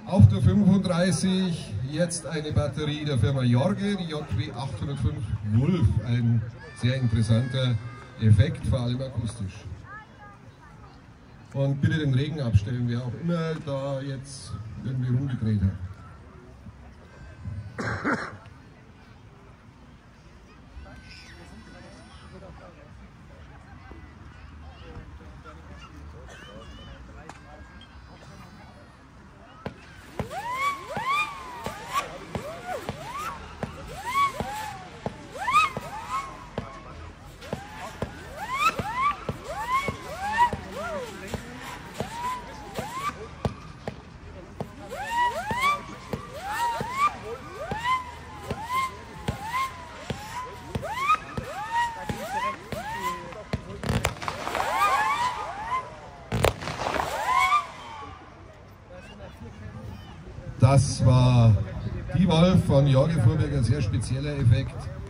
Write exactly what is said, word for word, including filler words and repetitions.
Auf der fünfunddreißig jetzt eine Batterie der Firma Jorge, die J W achthundertfünf Wolf. Ein sehr interessanter Effekt, vor allem akustisch. Und bitte den Regen abstellen, wer auch immer da jetzt irgendwie rumgedreht hat. Das war die Wolf von Jorge Fuhrberg, ein sehr spezieller Effekt.